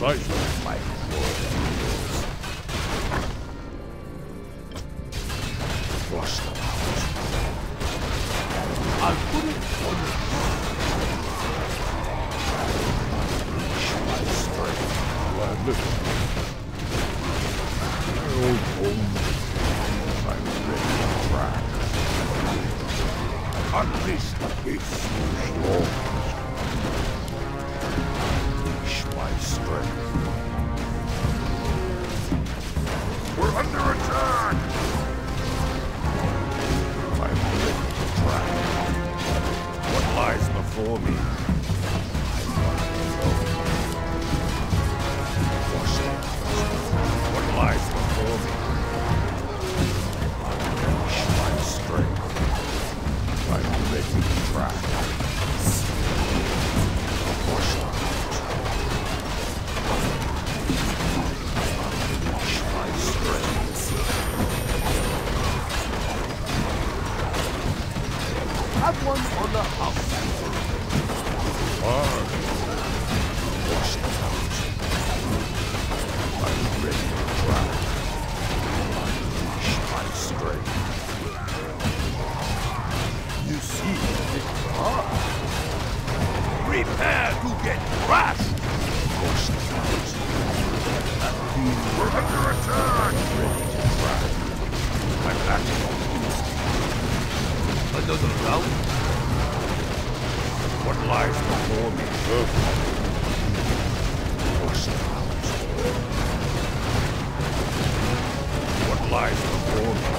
Precisely. My warriors. Flush them out. I'll put it on you. Unleash my strength. Well, listen. My old home. I'm ready to track. Unleash the beast. Unleash my strength. We're under attack! I'm ready to track. What lies before me? I want to know. Flush them out. What lies before me? Unleash my strength. I'm ready to track. Flush them out. Unleash my strength. Have one on the house. Flush them out. I'm ready to track. Unleash my strength. You see, it's hard. Prepare to get crushed! Flush them out. We're under attack! Ready to track. I'm acting on instinct. Another round? What lies before me? Flush them out. What lies before me?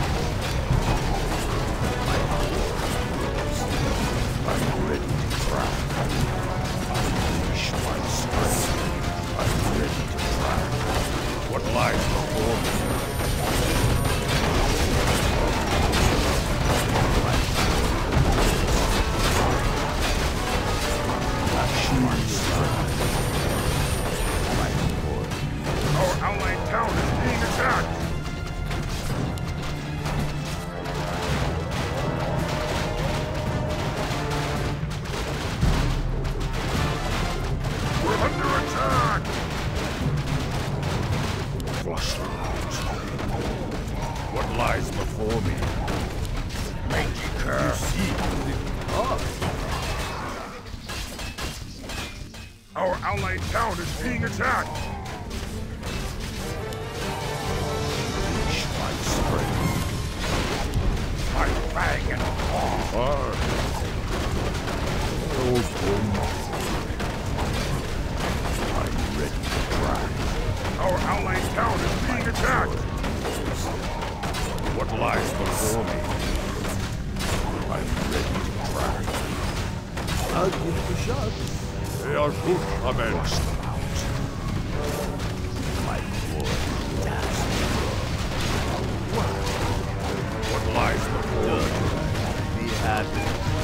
I'm ready to track. Unleash my strength. I'm ready to track. What lies before me? Our allied town is being attacked! We're under attack! Flush them out. What lies before me? Mangy cur! You see, it's hard. Our allied town is being attacked! Unleash my strength. I bang and claw! Old home. I'm ready to track. Our allied town is being attacked! What lies before me? I'm ready to track. I'll give it a shot. They are good, Amen. Flush them out. My blood dazzles. What lies before me? Be happy.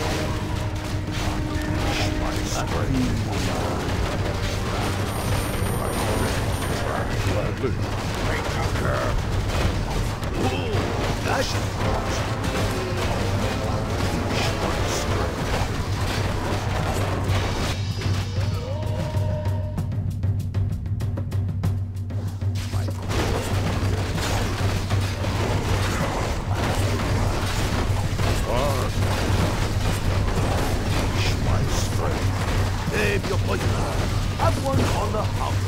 Unleash my strength. I'm ready to track. Gladly. Mangy cur. Flash it. Unleash my strength. Unleash my strength. Save your poison. Have one on the house.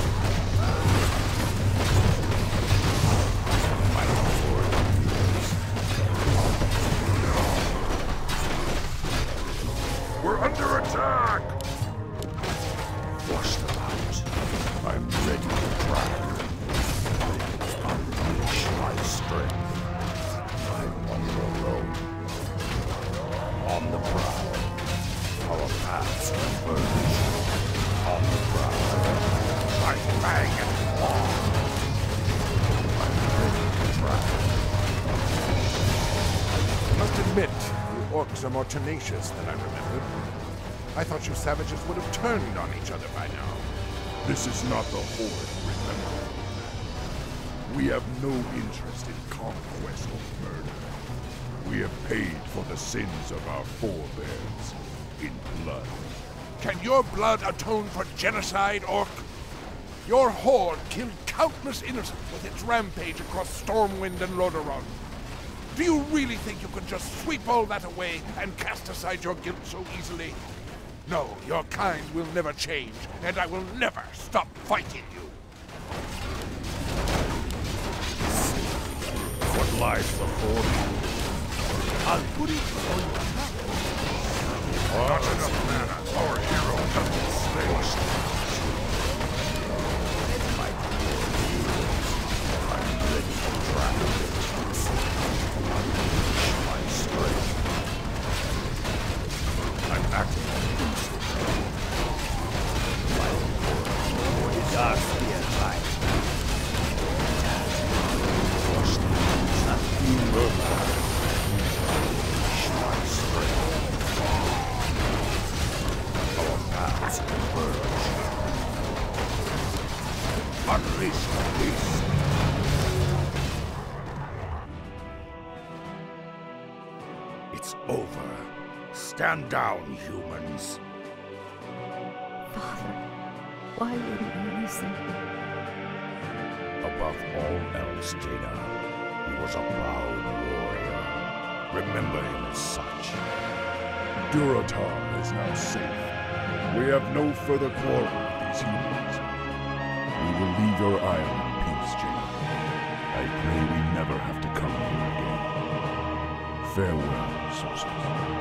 My warriors. We're under attack! Flush them out. I'm ready to track. Unleash my strength. I'm on the road. On the prowl. Our paths converge. On the prowl. I bang and claw! I'm ready to track. I must admit, you orcs are more tenacious than I remembered. I thought you savages would have turned on each other by now. This is not the Horde, remember? We have no interest in conquest or murder. We have paid for the sins of our forebears in blood. Can your blood atone for genocide, orc? Your horde killed countless innocents with its rampage across Stormwind and Lordaeron. Do you really think you can just sweep all that away and cast aside your guilt so easily? No, your kind will never change, and I will never stop fighting you. What lies before you? I'll put it on your map. Not enough mana. Our hero doesn't stay. I'm ready to travel. Unleash my strength. I'm acting on instinct. My lord, the dark spear light. Force nothing murder. Unleash my strength. Our paths converge. Unleash the beast. It's over. Stand down, humans. Father, why wouldn't you listen? Above all else, Jaina, he was a proud warrior. Remember him as such. Durotar is now safe. We have no further quarrel with these humans. We will leave your isle in peace, Jaina. I pray we never have to come here again. Farewell, sorceress.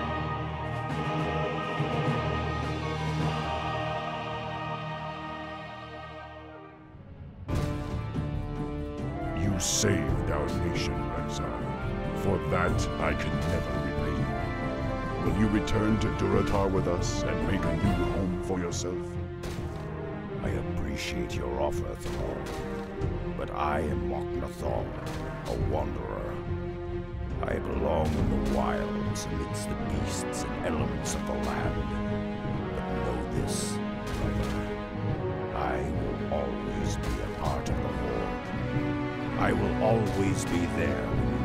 You saved our nation, Rexar. For that, I can never repay you. Will you return to Durotar with us and make a new home for yourself? I appreciate your offer, Thrall. But I am Mok'Nathal, a wanderer. I belong in the wilds amidst the beasts and elements of the land. But know this, brother. I will always be a part of the Horde. I will always be there when